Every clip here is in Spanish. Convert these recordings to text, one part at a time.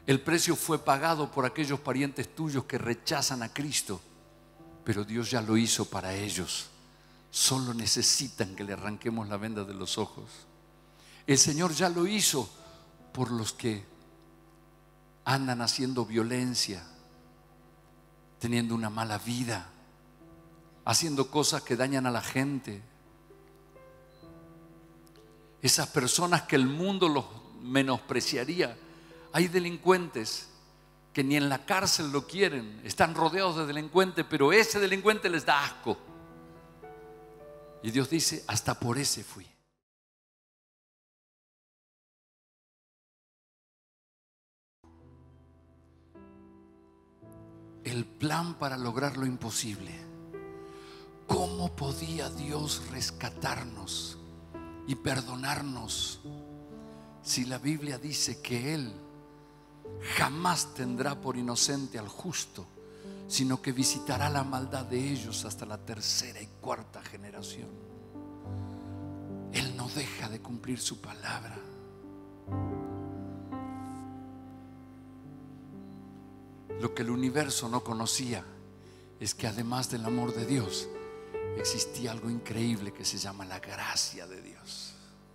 El precio fue pagado por aquellos parientes tuyos que rechazan a Cristo, pero Dios ya lo hizo para ellos. Solo necesitan que le arranquemos la venda de los ojos. El Señor ya lo hizo por los que andan haciendo violencia, teniendo una mala vida, haciendo cosas que dañan a la gente. Esas personas que el mundo los menospreciaría. Hay delincuentes que ni en la cárcel lo quieren, están rodeados de delincuentes, pero ese delincuente les da asco. Y Dios dice, hasta por ese fui. El plan para lograr lo imposible. ¿Cómo podía Dios rescatarnos y perdonarnos si la Biblia dice que Él jamás tendrá por inocente al justo, sino que visitará la maldad de ellos hasta la tercera y cuarta generación? Él no deja de cumplir su palabra. Lo que el universo no conocía es que además del amor de Dios existía algo increíble que se llama la gracia de Dios.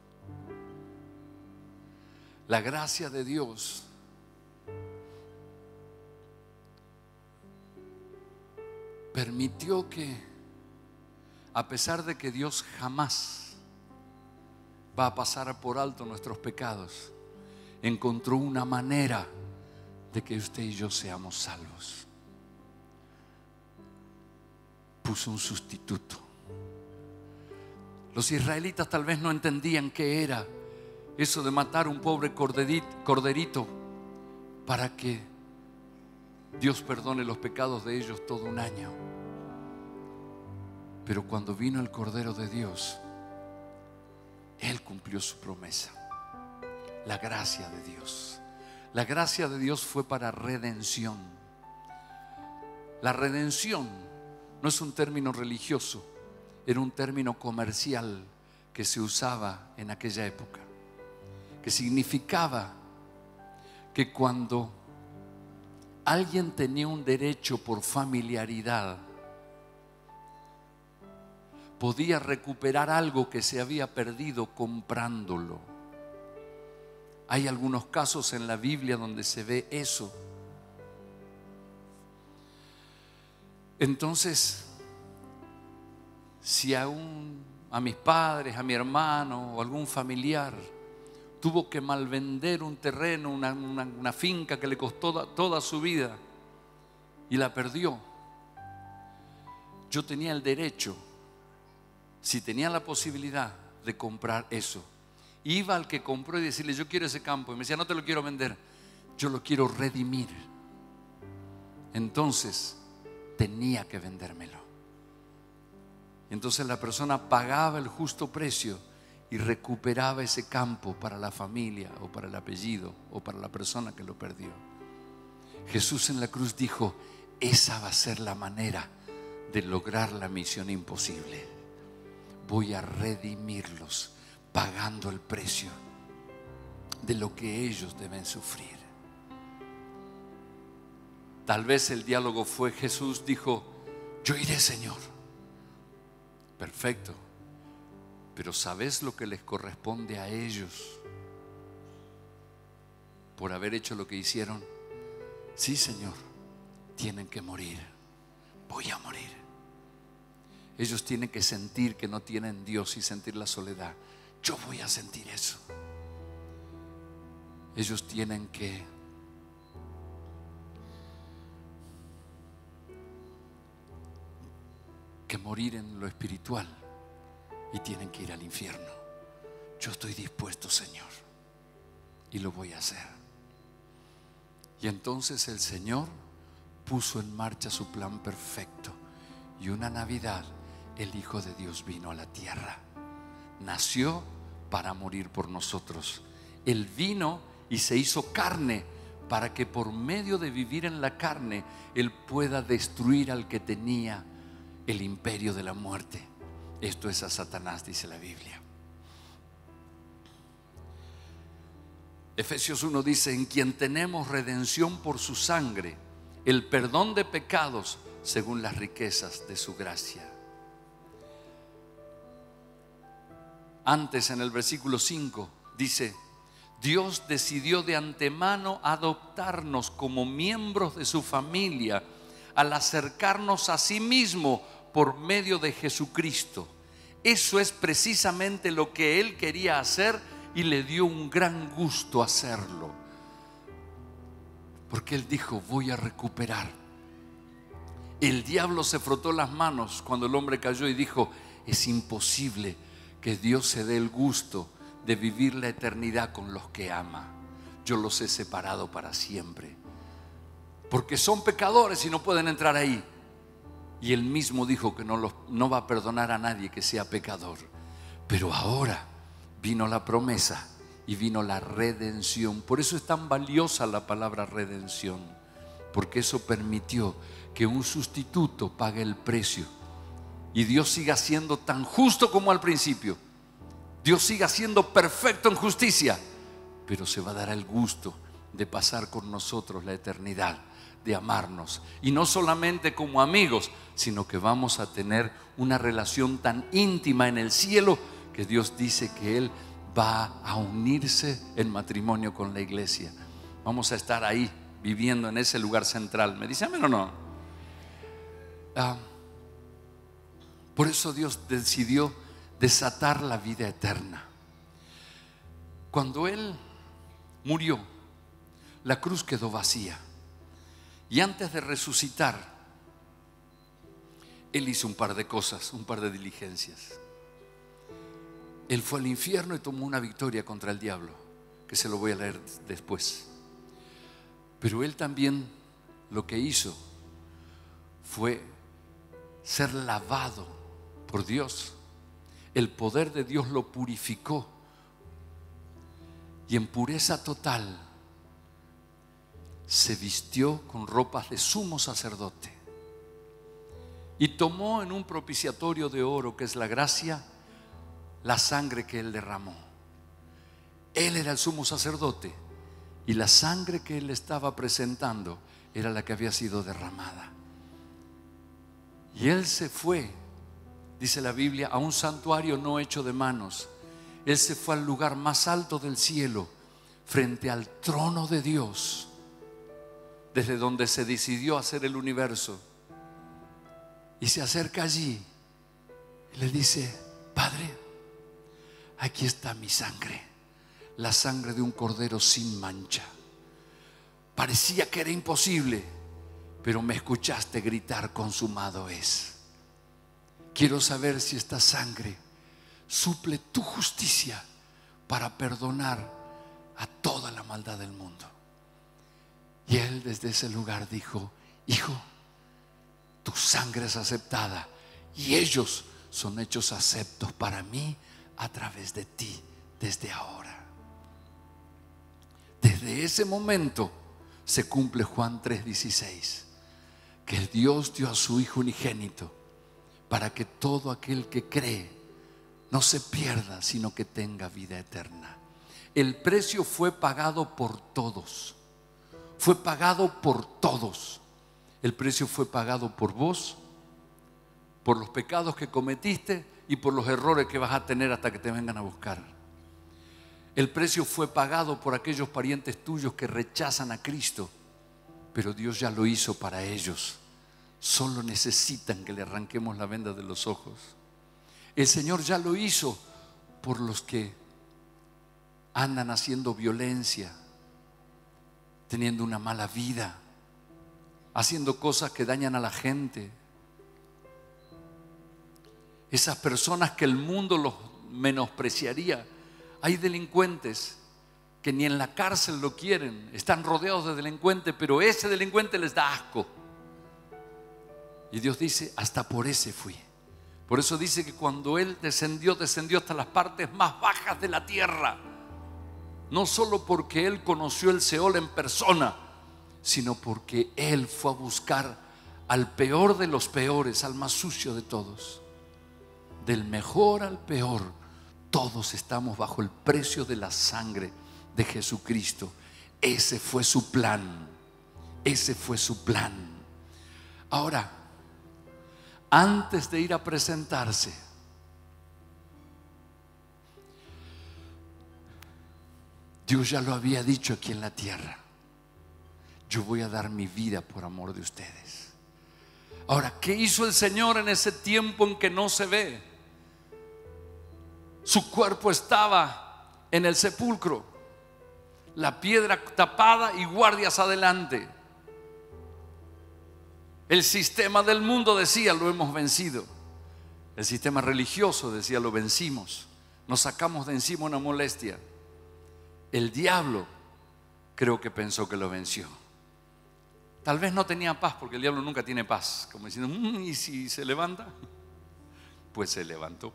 La gracia de Dios permitió que, a pesar de que Dios jamás va a pasar por alto nuestros pecados, encontró una manera de que usted y yo seamos salvos. Puso un sustituto. Los israelitas tal vez no entendían qué era eso de matar un pobre corderito para que Dios perdone los pecados de ellos todo un año. Pero cuando vino el Cordero de Dios, Él cumplió su promesa. La gracia de Dios. La gracia de Dios fue para redención. La redención no es un término religioso, era un término comercial que se usaba en aquella época, que significaba que cuando alguien tenía un derecho por familiaridad, podía recuperar algo que se había perdido comprándolo. Hay algunos casos en la Biblia donde se ve eso. Entonces, si a mis padres, a mi hermano o algún familiar tuvo que malvender un terreno, una finca que le costó toda su vida y la perdió, yo tenía el derecho, si tenía la posibilidad de comprar eso. Iba al que compró y decirle: yo quiero ese campo. Y me decía: no te lo quiero vender, yo lo quiero redimir. Entonces tenía que vendérmelo. Entonces la persona pagaba el justo precio y recuperaba ese campo para la familia o para el apellido o para la persona que lo perdió. Jesús en la cruz dijo: esa va a ser la manera de lograr la misión imposible. Voy a redimirlos pagando el precio de lo que ellos deben sufrir. Tal vez el diálogo fue: Jesús dijo: yo iré, Señor. Perfecto, pero ¿sabes lo que les corresponde a ellos por haber hecho lo que hicieron? Sí, Señor, tienen que morir. Voy a morir. Ellos tienen que sentir que no tienen Dios y sentir la soledad. Yo voy a sentir eso. Ellos tienen que morir en lo espiritual y tienen que ir al infierno. Yo estoy dispuesto, Señor, y lo voy a hacer. Y entonces el Señor puso en marcha su plan perfecto, y una Navidad el Hijo de Dios vino a la tierra. Nació para morir por nosotros. Él vino y se hizo carne para que por medio de vivir en la carne Él pueda destruir al que tenía el imperio de la muerte. Esto es a Satanás, dice la Biblia. Efesios 1 dice: en quien tenemos redención por su sangre, el perdón de pecados según las riquezas de su gracia. Antes, en el versículo 5 dice: Dios decidió de antemano adoptarnos como miembros de su familia al acercarnos a sí mismo por medio de Jesucristo. Eso es precisamente lo que Él quería hacer y le dio un gran gusto hacerlo, porque Él dijo: voy a recuperar. El diablo se frotó las manos cuando el hombre cayó y dijo: es imposible que Dios se dé el gusto de vivir la eternidad con los que ama. Yo los he separado para siempre, porque son pecadores y no pueden entrar ahí. Y Él mismo dijo que no va a perdonar a nadie que sea pecador. Pero ahora vino la promesa y vino la redención. Por eso es tan valiosa la palabra redención, porque eso permitió que un sustituto pague el precio. Y Dios siga siendo tan justo como al principio. Dios siga siendo perfecto en justicia, pero se va a dar el gusto de pasar con nosotros la eternidad, de amarnos. Y no solamente como amigos, sino que vamos a tener una relación tan íntima en el cielo que Dios dice que Él va a unirse en matrimonio con la iglesia. Vamos a estar ahí viviendo en ese lugar central. ¿Me dice amén o no? Por eso Dios decidió desatar la vida eterna. Cuando Él murió, la cruz quedó vacía. Y antes de resucitar, Él hizo un par de cosas, un par de diligencias. Él fue al infierno y tomó una victoria contra el diablo, que se lo voy a leer después. Pero Él también lo que hizo fue ser lavado por Dios. El poder de Dios lo purificó, y en pureza total se vistió con ropas de sumo sacerdote y tomó en un propiciatorio de oro, que es la gracia, la sangre que Él derramó. Él era el sumo sacerdote y la sangre que Él estaba presentando era la que había sido derramada. Y Él se fue, dice la Biblia, a un santuario no hecho de manos. Él se fue al lugar más alto del cielo, frente al trono de Dios, desde donde se decidió hacer el universo. Y se acerca allí y le dice: Padre, aquí está mi sangre, la sangre de un cordero sin mancha. Parecía que era imposible, pero me escuchaste gritar: consumado es. Quiero saber si esta sangre suple tu justicia para perdonar a toda la maldad del mundo. Y Él desde ese lugar dijo: Hijo, tu sangre es aceptada y ellos son hechos aceptos para mí a través de ti desde ahora. Desde ese momento se cumple Juan 3:16, que el Dios dio a su Hijo unigénito para que todo aquel que cree no se pierda, sino que tenga vida eterna. El precio fue pagado por todos. Fue pagado por todos. El precio fue pagado por vos, por los pecados que cometiste y por los errores que vas a tener hasta que te vengan a buscar. El precio fue pagado por aquellos parientes tuyos que rechazan a Cristo, pero Dios ya lo hizo para ellos. Solo necesitan que le arranquemos la venda de los ojos. El Señor ya lo hizo por los que andan haciendo violencia, teniendo una mala vida, haciendo cosas que dañan a la gente. Esas personas que el mundo los menospreciaría. Hay delincuentes que ni en la cárcel lo quieren, están rodeados de delincuentes, pero ese delincuente les da asco. Y Dios dice: hasta por ese fui. Por eso dice que cuando Él descendió hasta las partes más bajas de la tierra. No solo porque Él conoció el Seol en persona, sino porque Él fue a buscar al peor de los peores, al más sucio de todos. Del mejor al peor, todos estamos bajo el precio de la sangre de Jesucristo. Ese fue su plan. Ese fue su plan. Ahora, antes de ir a presentarse, Dios ya lo había dicho aquí en la tierra: yo voy a dar mi vida por amor de ustedes. Ahora, ¿qué hizo el Señor en ese tiempo en que no se ve? Su cuerpo estaba en el sepulcro, la piedra tapada y guardias adelante. El sistema del mundo decía: lo hemos vencido. El sistema religioso decía: lo vencimos, nos sacamos de encima una molestia. El diablo creo que pensó que lo venció. Tal vez no tenía paz, porque el diablo nunca tiene paz, como diciendo: ¿y si se levanta? Pues se levantó.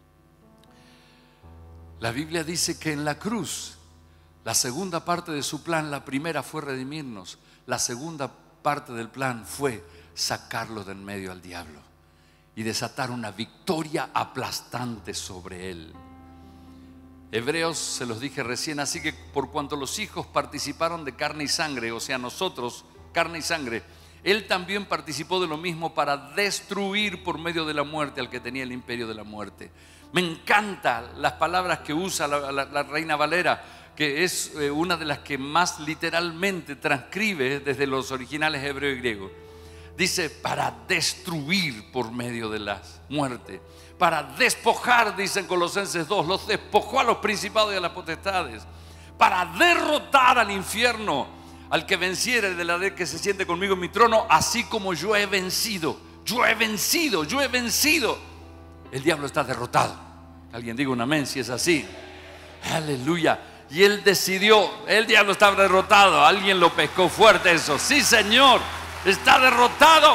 La Biblia dice que en la cruz, la segunda parte de su plan, la primera fue redimirnos, la segunda parte del plan fue sacarlo de en medio al diablo y desatar una victoria aplastante sobre él. Hebreos, se los dije recién: así que por cuanto los hijos participaron de carne y sangre, o sea, nosotros, carne y sangre, él también participó de lo mismo para destruir por medio de la muerte al que tenía el imperio de la muerte. Me encantan las palabras que usa la Reina Valera, que es una de las que más literalmente transcribe desde los originales hebreo y griego. Dice: para destruir por medio de la muerte, para despojar, dice en Colosenses 2, los despojó a los principados y a las potestades, para derrotar al infierno, al que venciere de la de que se siente conmigo en mi trono, así como yo he vencido. Yo he vencido, yo he vencido. El diablo está derrotado. Alguien diga un amén si es así. Aleluya. Y él decidió: el diablo está derrotado. Alguien lo pescó fuerte eso. Sí, Señor, está derrotado.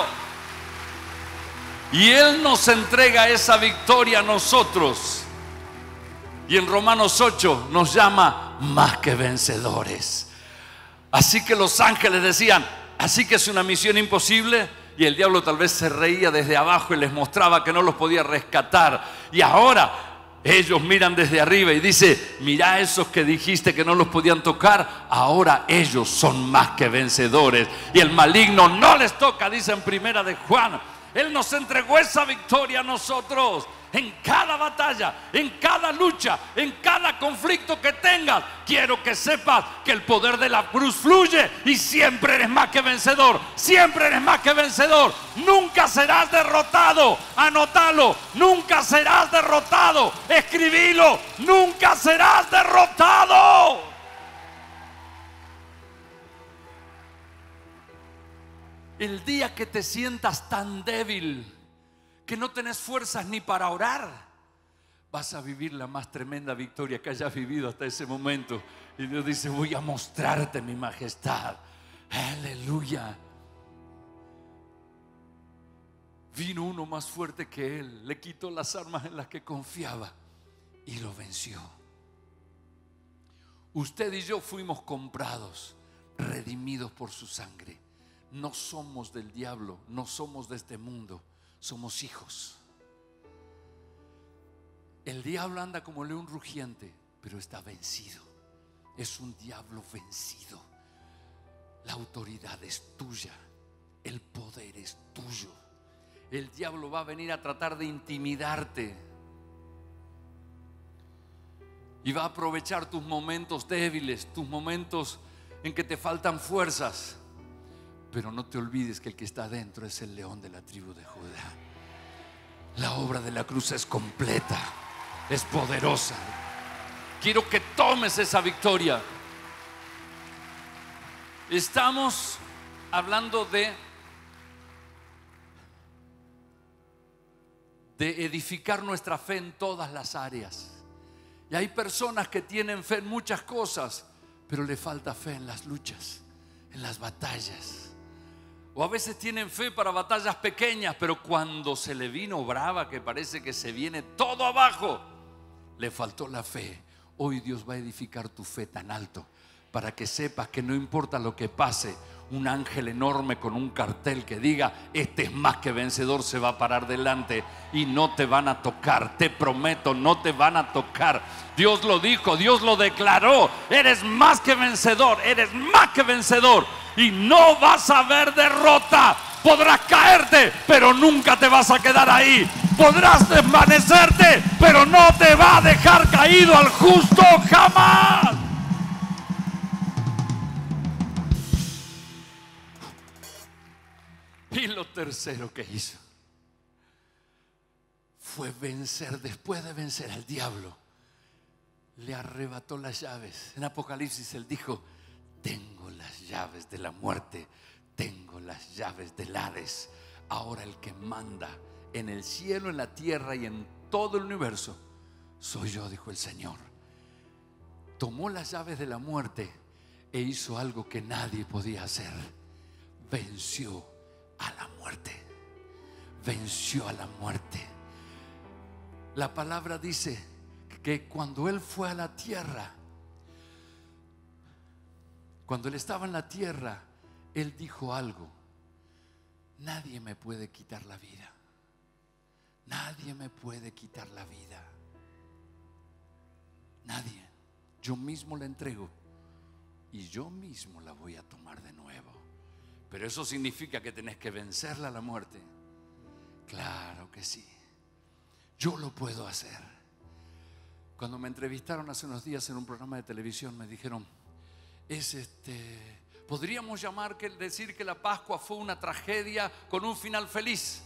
Y él nos entrega esa victoria a nosotros. Y en Romanos 8 nos llama más que vencedores. Así que los ángeles decían: así que es una misión imposible. Y el diablo tal vez se reía desde abajo y les mostraba que no los podía rescatar. Y ahora ellos miran desde arriba y dice: mira, esos que dijiste que no los podían tocar, ahora ellos son más que vencedores. Y el maligno no les toca, dice en Primera de Juan. Él nos entregó esa victoria a nosotros. En cada batalla, en cada lucha, en cada conflicto que tengas, quiero que sepas que el poder de la cruz fluye y siempre eres más que vencedor. Siempre eres más que vencedor. Nunca serás derrotado. Anótalo: nunca serás derrotado. Escribilo: nunca serás derrotado. El día que te sientas tan débil que no tenés fuerzas ni para orar, vas a vivir la más tremenda victoria que hayas vivido hasta ese momento. Y Dios dice: voy a mostrarte mi majestad. Aleluya. Vino uno más fuerte que él, le quitó las armas en las que confiaba y lo venció. Usted y yo fuimos comprados, redimidos por su sangre. No somos del diablo, no somos de este mundo. Somos hijos. El diablo anda como león rugiente, pero está vencido. Es un diablo vencido. La autoridad es tuya. El poder es tuyo. El diablo va a venir a tratar de intimidarte y va a aprovechar tus momentos débiles, tus momentos en que te faltan fuerzas. Pero no te olvides que el que está adentro es el león de la tribu de Judá. La obra de la cruz es completa, es poderosa. Quiero que tomes esa victoria. Estamos hablando de edificar nuestra fe en todas las áreas. Y hay personas que tienen fe en muchas cosas, pero le falta fe en las luchas, en las batallas. O a veces tienen fe para batallas pequeñas, pero cuando se le vino brava, que parece que se viene todo abajo, le faltó la fe. Hoy Dios va a edificar tu fe tan alto para que sepas que no importa lo que pase, un ángel enorme con un cartel que diga: este es más que vencedor, se va a parar delante y no te van a tocar, te prometo, no te van a tocar. Dios lo dijo, Dios lo declaró: eres más que vencedor, eres más que vencedor y no vas a ver derrota. Podrás caerte, pero nunca te vas a quedar ahí. Podrás desvanecerte, pero no te va a dejar caído al justo, jamás. Y lo tercero que hizo fue vencer. Después de vencer al diablo, le arrebató las llaves. En Apocalipsis él dijo: tengo las llaves de la muerte, tengo las llaves del Hades. Ahora el que manda en el cielo, en la tierra y en todo el universo soy yo, dijo el Señor. Tomó las llaves de la muerte e hizo algo que nadie podía hacer. Venció a la muerte. Venció a la muerte. La palabra dice que cuando él fue a la tierra, cuando él estaba en la tierra, él dijo algo: nadie me puede quitar la vida. Nadie me puede quitar la vida. Nadie. Yo mismo la entrego y yo mismo la voy a tomar de nuevo. Pero eso significa que tenés que vencerla a la muerte. Claro que sí. Yo lo puedo hacer. Cuando me entrevistaron hace unos días en un programa de televisión, me dijeron: podríamos decir que la Pascua fue una tragedia con un final feliz.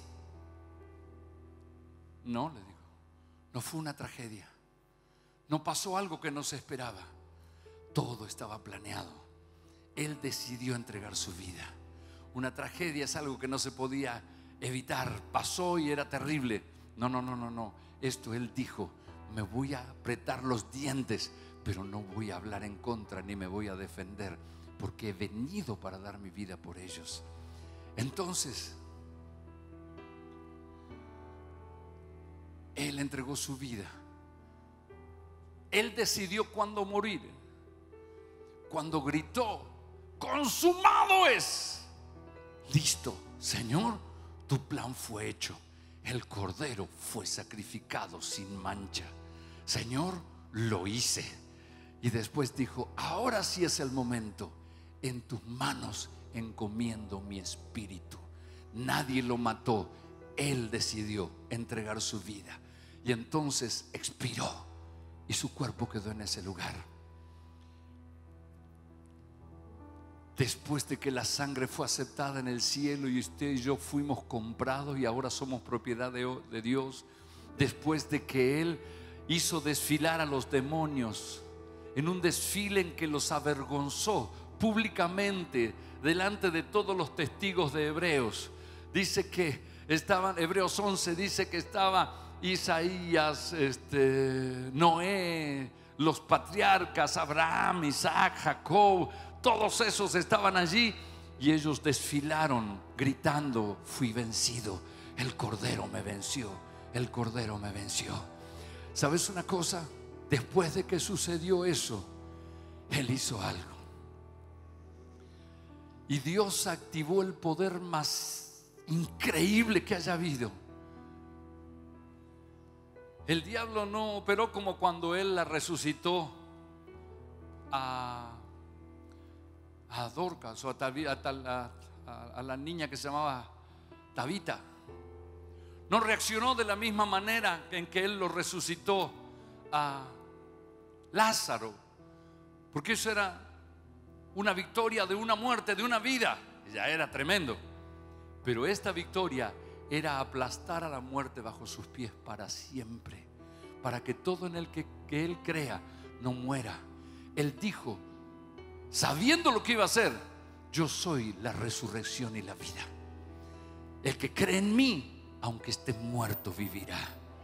No, le digo, no fue una tragedia. No pasó algo que no se esperaba. Todo estaba planeado. Él decidió entregar su vida. Una tragedia es algo que no se podía evitar. Pasó y era terrible. No. Esto él dijo: me voy a apretar los dientes, pero no voy a hablar en contra ni me voy a defender, porque he venido para dar mi vida por ellos. Entonces él entregó su vida. Él decidió cuándo morir. Cuando gritó: consumado es. Listo, Señor, tu plan fue hecho. El cordero fue sacrificado sin mancha. Señor, lo hice. Y después dijo: ahora sí es el momento. En tus manos encomiendo mi espíritu. Nadie lo mató. Él decidió entregar su vida. Y entonces expiró y su cuerpo quedó en ese lugar. Después de que la sangre fue aceptada en el cielo y usted y yo fuimos comprados y ahora somos propiedad de Dios. Después de que Él hizo desfilar a los demonios en un desfile en que los avergonzó públicamente delante de todos los testigos de Hebreos. Dice que estaban, Hebreos 11 dice que estaba Isaías, Noé, los patriarcas, Abraham, Isaac, Jacob. Todos esos estaban allí y ellos desfilaron gritando: fui vencido, el Cordero me venció, el Cordero me venció. ¿Sabes una cosa? Después de que sucedió eso, Él hizo algo. Y Dios activó el poder más increíble que haya habido. El diablo no operó como cuando Él la resucitó a Dorcas o a la niña que se llamaba Tabita. No reaccionó de la misma manera en que Él lo resucitó a Lázaro, porque eso era una victoria de una muerte, de una vida. Ya era tremendo. Pero esta victoria era aplastar a la muerte bajo sus pies para siempre, para que todo en el que Él crea no muera. Él dijo, sabiendo lo que iba a hacer: yo soy la resurrección y la vida. El que cree en mí, aunque esté muerto, vivirá.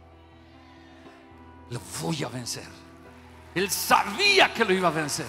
Lo voy a vencer. Él sabía que lo iba a vencer.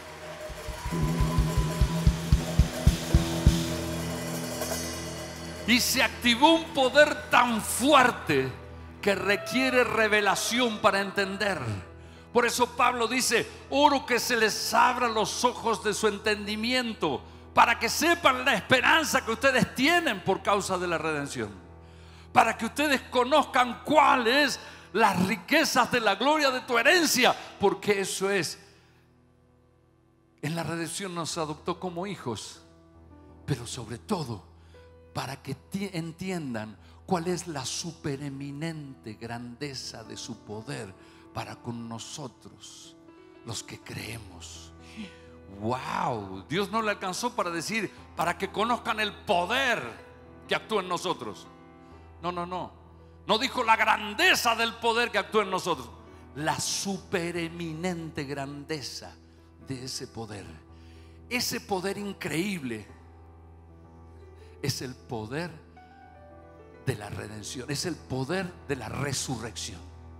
Y se activó un poder tan fuerte que requiere revelación para entender. Por eso Pablo dice: oro que se les abran los ojos de su entendimiento para que sepan la esperanza que ustedes tienen por causa de la redención, para que ustedes conozcan cuáles las riquezas de la gloria de tu herencia, porque eso es, en la redención nos adoptó como hijos, pero sobre todo para que entiendan cuál es la supereminente grandeza de su poder para con nosotros, los que creemos. Wow, Dios no le alcanzó para decir, para que conozcan el poder que actúa en nosotros. No dijo la grandeza del poder que actúa en nosotros, la supereminente grandeza de ese poder. Ese poder increíble es el poder de la redención, es el poder de la resurrección.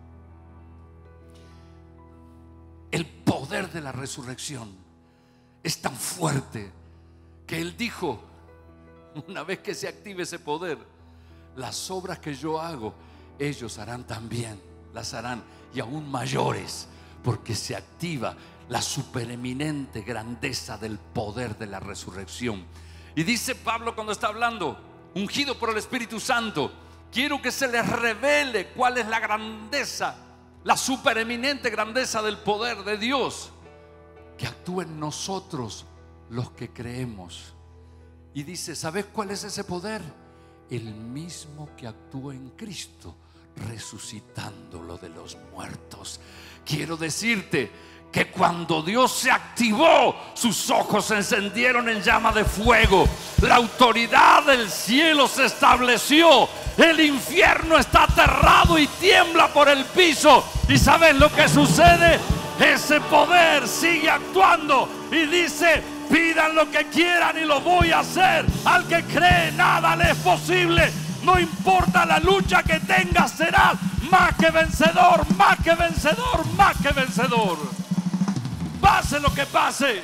El poder de la resurrección es tan fuerte que Él dijo, una vez que se active ese poder, las obras que yo hago, ellos harán también, las harán, y aún mayores, porque se activa la supereminente grandeza del poder de la resurrección. Y dice Pablo cuando está hablando, ungido por el Espíritu Santo, quiero que se les revele cuál es la grandeza, la supereminente grandeza del poder de Dios que actúa en nosotros los que creemos. Y dice, ¿sabes cuál es ese poder? El mismo que actúa en Cristo, resucitándolo de los muertos. Quiero decirte que cuando Dios se activó, sus ojos se encendieron en llama de fuego. La autoridad del cielo se estableció. El infierno está aterrado y tiembla por el piso. ¿Y sabes lo que sucede? Ese poder sigue actuando y dice, pidan lo que quieran y lo voy a hacer. Al que cree, nada le es posible. No importa la lucha que tengas, serás más que vencedor, más que vencedor, más que vencedor. Pase lo que pase.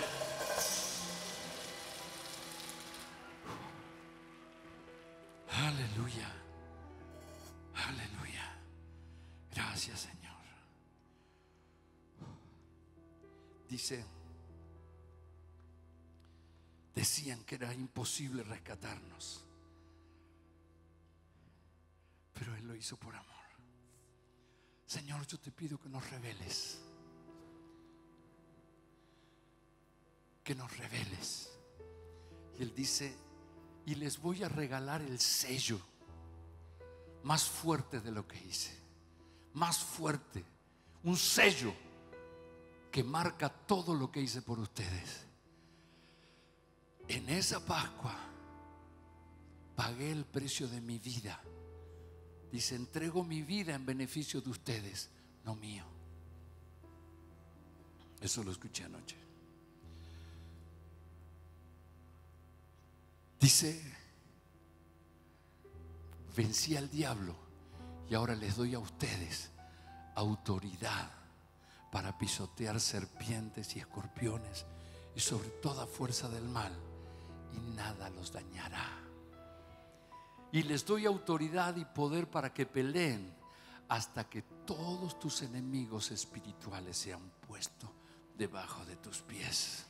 Aleluya. Aleluya. Gracias, Señor. Dice, decían que era imposible rescatarnos, pero Él lo hizo por amor. Señor, yo te pido que nos reveles, que nos reveles. Y Él dice, y les voy a regalar el sello más fuerte de lo que hice, más fuerte, un sello que marca todo lo que hice por ustedes. En esa Pascua pagué el precio de mi vida. Dice, entrego mi vida en beneficio de ustedes, no mío. Eso lo escuché anoche. Dice, vencí al diablo y ahora les doy a ustedes autoridad para pisotear serpientes y escorpiones y sobre toda fuerza del mal, y nada los dañará. Y les doy autoridad y poder para que peleen hasta que todos tus enemigos espirituales sean puestos debajo de tus pies.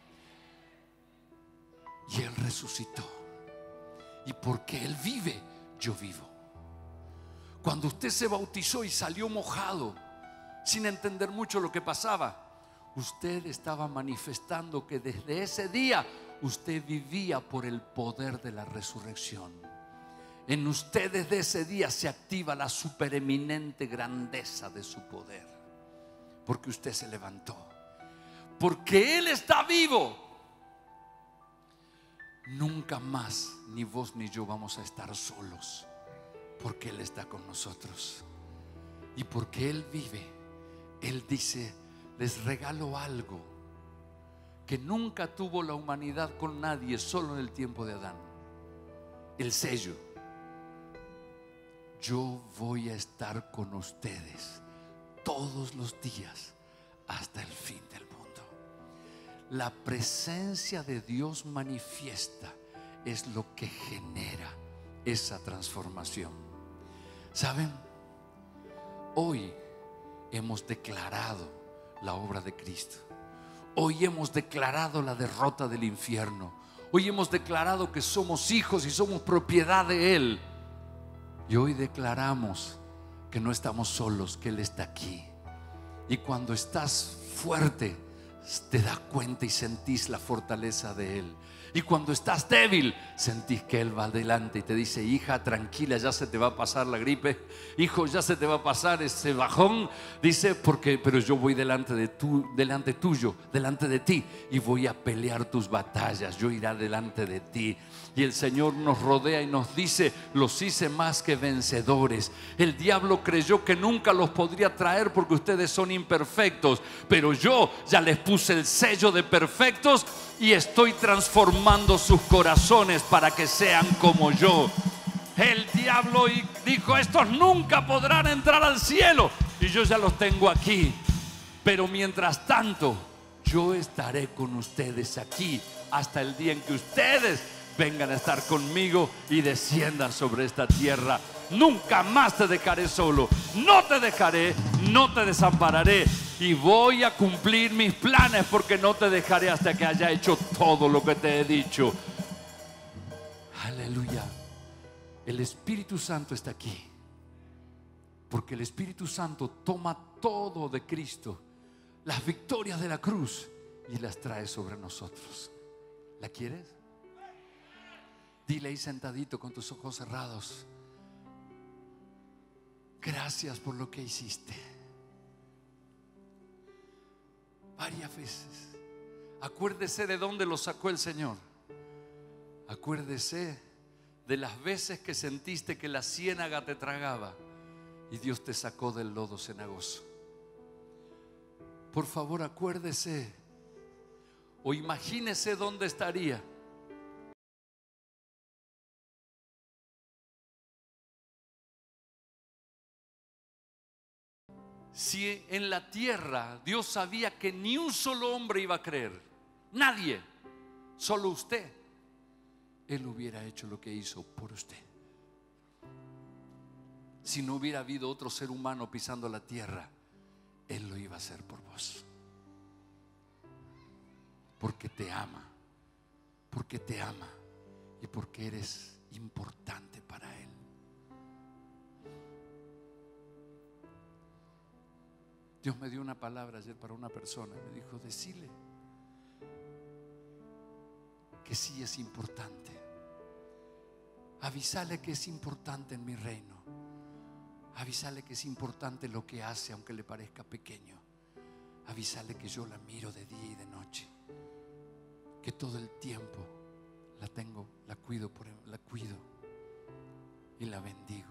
Y Él resucitó, y porque Él vive, yo vivo. Cuando usted se bautizó y salió mojado, sin entender mucho lo que pasaba, usted estaba manifestando que desde ese día usted vivía por el poder de la resurrección. En usted desde ese día se activa la supereminente grandeza de su poder, porque usted se levantó, porque Él está vivo. Nunca más ni vos ni yo vamos a estar solos, porque Él está con nosotros. Y porque Él vive, Él dice, les regalo algo que nunca tuvo la humanidad con nadie, solo en el tiempo de Adán: el sello. Yo voy a estar con ustedes todos los días hasta el fin del mundo. La presencia de Dios manifiesta es lo que genera esa transformación. ¿Saben? Hoy hemos declarado la obra de Cristo. Hoy hemos declarado la derrota del infierno. Hoy hemos declarado que somos hijos y somos propiedad de Él. Y hoy declaramos que no estamos solos, que Él está aquí. Y cuando estás fuerte, te das cuenta y sentís la fortaleza de Él. Y cuando estás débil, sentís que Él va adelante y te dice: hija, tranquila, ya se te va a pasar la gripe. Hijo, ya se te va a pasar ese bajón. Dice, pero yo voy delante tuyo, delante de ti, y voy a pelear tus batallas. Yo iré delante de ti. Y el Señor nos rodea y nos dice: los hice más que vencedores. El diablo creyó que nunca los podría traer porque ustedes son imperfectos, pero yo ya les puse el sello de perfectos y estoy transformando sus corazones para que sean como yo. El diablo dijo: estos nunca podrán entrar al cielo, y yo ya los tengo aquí. Pero mientras tanto, yo estaré con ustedes aquí hasta el día en que ustedes vengan a estar conmigo y desciendan sobre esta tierra. Nunca más te dejaré solo, no te dejaré, no te desampararé, y voy a cumplir mis planes, porque no te dejaré hasta que haya hecho todo lo que te he dicho. Aleluya. El Espíritu Santo está aquí, porque el Espíritu Santo toma todo de Cristo, las victorias de la cruz, y las trae sobre nosotros. ¿La quieres? Dile ahí sentadito con tus ojos cerrados: gracias por lo que hiciste. Varias veces. Acuérdese de dónde lo sacó el Señor. Acuérdese de las veces que sentiste que la ciénaga te tragaba y Dios te sacó del lodo cenagoso. Por favor, acuérdese o imagínese dónde estaría si en la tierra Dios sabía que ni un solo hombre iba a creer. Nadie, solo usted. Él hubiera hecho lo que hizo por usted. Si no hubiera habido otro ser humano pisando la tierra, Él lo iba a hacer por vos. Porque te ama. Porque te ama. Y porque eres importante para Él. Dios me dio una palabra ayer para una persona. Me dijo: decile que sí es importante. Avísale que es importante en mi reino. Avísale que es importante lo que hace, aunque le parezca pequeño. Avísale que yo la miro de día y de noche, que todo el tiempo la tengo, la cuido y la bendigo.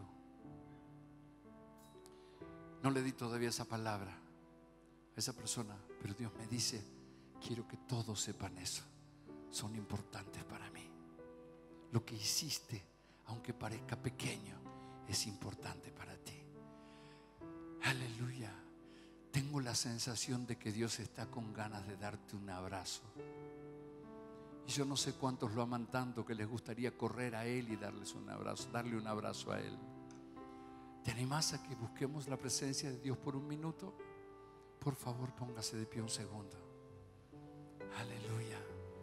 No le di todavía esa palabra a esa persona, pero Dios me dice: quiero que todos sepan eso. Son importantes para mí. Lo que hiciste, aunque parezca pequeño, es importante para ti. Aleluya. Tengo la sensación de que Dios está con ganas de darte un abrazo. Y yo no sé cuántos lo aman tanto que les gustaría correr a Él y darle un abrazo a Él. ¿Te animás a que busquemos la presencia de Dios por un minuto? Por favor, póngase de pie un segundo. Aleluya.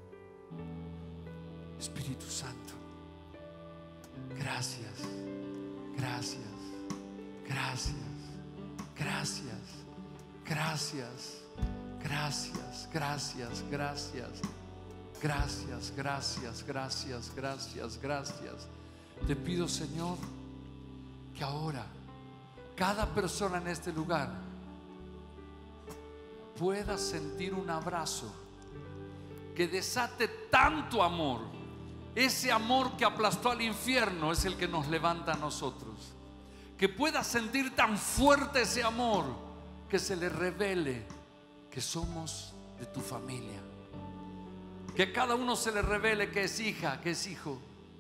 Espíritu Santo, gracias, gracias, gracias, gracias, gracias, gracias, gracias, gracias, gracias, gracias, gracias, gracias, gracias. Te pido, Señor, que ahora cada persona en este lugar pueda sentir un abrazo que desate tanto amor. Ese amor que aplastó al infierno es el que nos levanta a nosotros. Que pueda sentir tan fuerte ese amor que se le revele que somos de tu familia. Que a cada uno se le revele que es hija, que es hijo.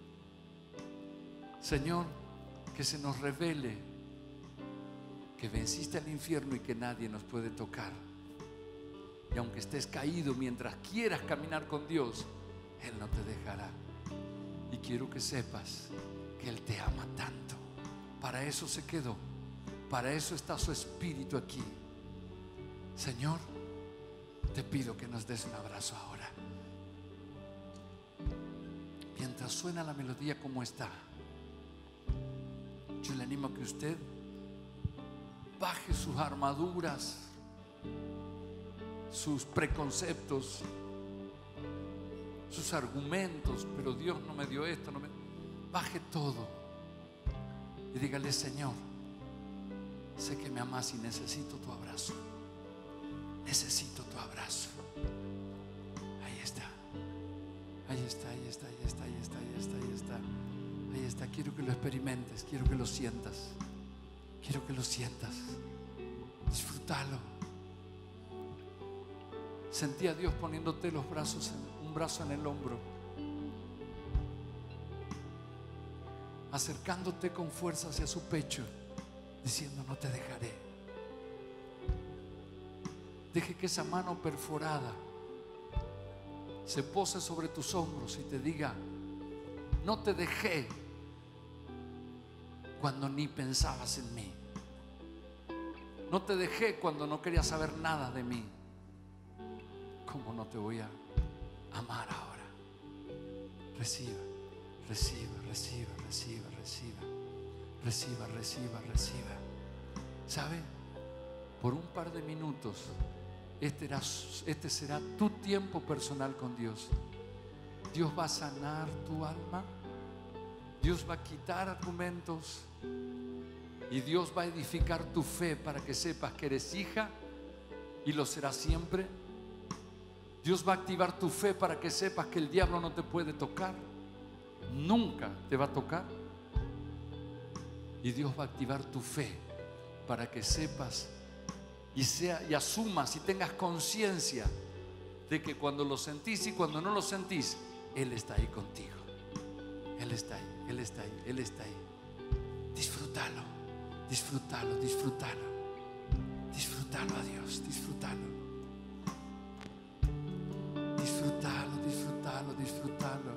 Señor, que se nos revele que venciste al infierno y que nadie nos puede tocar. Y aunque estés caído, mientras quieras caminar con Dios, Él no te dejará. Y quiero que sepas que Él te ama tanto. Para eso se quedó. Para eso está su Espíritu aquí. Señor, te pido que nos des un abrazo ahora. mientras suena la melodía como está, yo le animo a que usted baje sus armaduras, sus preconceptos, sus argumentos. Pero Dios no me dio esto, baje todo y dígale: Señor, sé que me amas y necesito tu abrazo. Necesito tu abrazo. Ahí está. Ahí está, ahí está, ahí está, ahí está, ahí está, ahí está. Ahí está. Quiero que lo experimentes, quiero que lo sientas. Quiero que lo sientas. Disfrútalo. Sentí a Dios poniéndote los brazos, un brazo en el hombro, acercándote con fuerza hacia su pecho, diciendo: no te dejaré. Deje que esa mano perforada se pose sobre tus hombros y te diga: no te dejé cuando ni pensabas en mí. No te dejé cuando no querías saber nada de mí. ¿Cómo no te voy a amar ahora? Reciba, reciba, reciba, reciba, reciba, reciba, reciba, reciba. ¿Sabe? Por un par de minutos este será tu tiempo personal con Dios. Dios va a sanar tu alma. Dios va a quitar argumentos. Y Dios va a edificar tu fe para que sepas que eres hija y lo serás siempre. Dios va a activar tu fe para que sepas que el diablo no te puede tocar. Nunca te va a tocar. Y Dios va a activar tu fe para que sepas y asumas y tengas conciencia de que cuando lo sentís y cuando no lo sentís, Él está ahí contigo. Él está ahí, Él está ahí, Él está ahí. Disfrútalo, disfrútalo, disfrútalo. Disfrútalo a Dios, disfrútalo. Disfrútalo, disfrútalo, disfrútalo.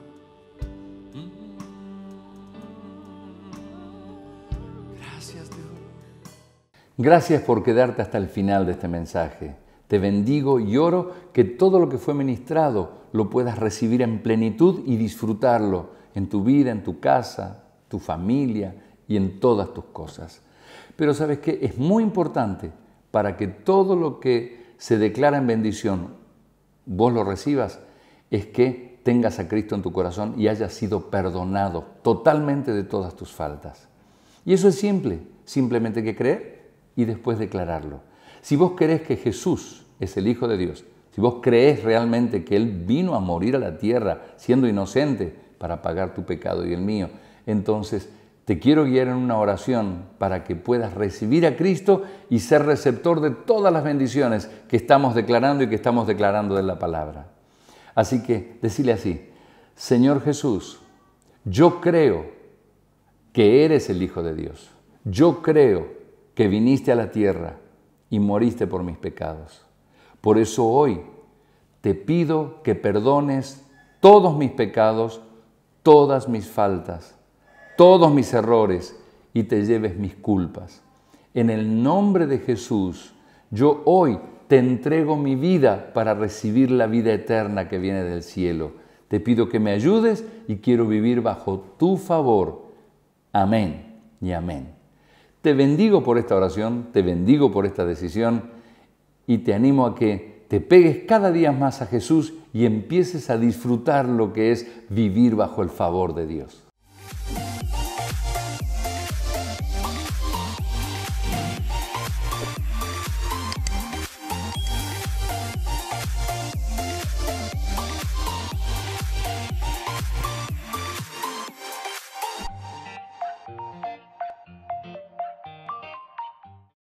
Gracias, Dios. Gracias por quedarte hasta el final de este mensaje. Te bendigo y oro que todo lo que fue ministrado lo puedas recibir en plenitud y disfrutarlo en tu vida, en tu casa, tu familia y en todas tus cosas. Pero ¿sabes qué? Es muy importante para que todo lo que se declara en bendición vos lo recibas, es que tengas a Cristo en tu corazón y hayas sido perdonado totalmente de todas tus faltas. Y eso es simple, simplemente hay que creer y después declararlo. Si vos creés que Jesús es el Hijo de Dios, si vos creés realmente que Él vino a morir a la tierra siendo inocente para pagar tu pecado y el mío, entonces te quiero guiar en una oración para que puedas recibir a Cristo y ser receptor de todas las bendiciones que estamos declarando y que estamos declarando de la palabra. Así que decile así: Señor Jesús, yo creo que eres el Hijo de Dios. Yo creo que viniste a la tierra y moriste por mis pecados. Por eso hoy te pido que perdones todos mis pecados, todas mis faltas, todos mis errores y te lleves mis culpas. En el nombre de Jesús, yo hoy te entrego mi vida para recibir la vida eterna que viene del cielo. Te pido que me ayudes y quiero vivir bajo tu favor. Amén y amén. Te bendigo por esta oración, te bendigo por esta decisión y te animo a que te pegues cada día más a Jesús y empieces a disfrutar lo que es vivir bajo el favor de Dios.